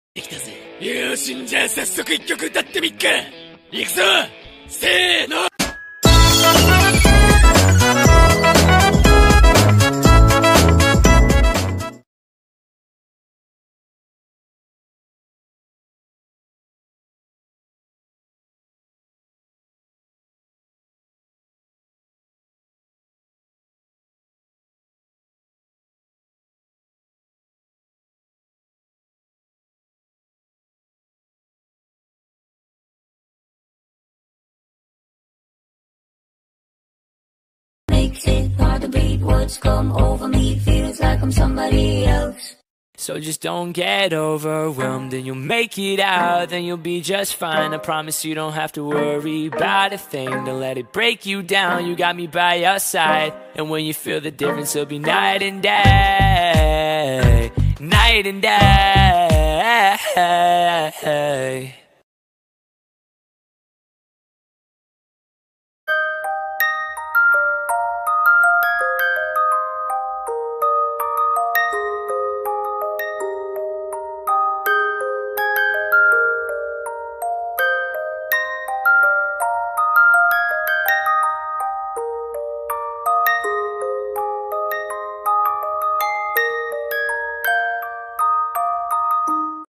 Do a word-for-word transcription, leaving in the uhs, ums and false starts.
できたぜ。よしんじゃあ早速一曲歌ってみっか。いくぞ、せーの。 Makes it hard to beat what's come over me. Feels like I'm somebody else. So just don't get overwhelmed, and you'll make it out, then you'll be just fine. I promise you don't have to worry about a thing. Don't let it break you down, you got me by your side. And when you feel the difference, it'll be night and day, night and day.